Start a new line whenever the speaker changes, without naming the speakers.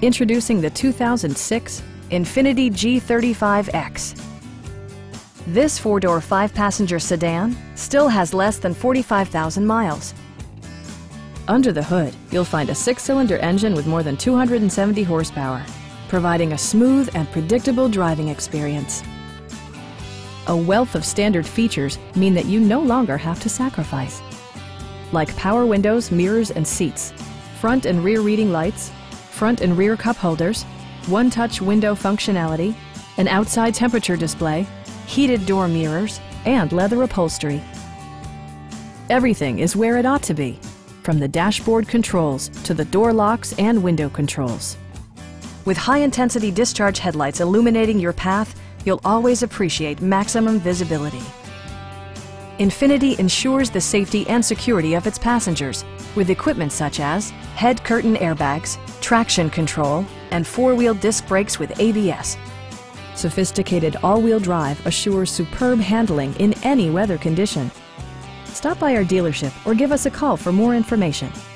Introducing the 2006 Infiniti G35X. This four-door, five-passenger sedan still has less than 45,000 miles. Under the hood, you'll find a six-cylinder engine with more than 270 horsepower, providing a smooth and predictable driving experience. A wealth of standard features mean that you no longer have to sacrifice, like power windows, mirrors, and seats, front and rear reading lights, front and rear cup holders, one-touch window functionality, an outside temperature display, heated door mirrors, and leather upholstery. Everything is where it ought to be, from the dashboard controls to the door locks and window controls. With high-intensity discharge headlights illuminating your path, you'll always appreciate maximum visibility. Infiniti ensures the safety and security of its passengers with equipment such as head curtain airbags, traction control, and four-wheel disc brakes with ABS. Sophisticated all-wheel drive assures superb handling in any weather condition. Stop by our dealership or give us a call for more information.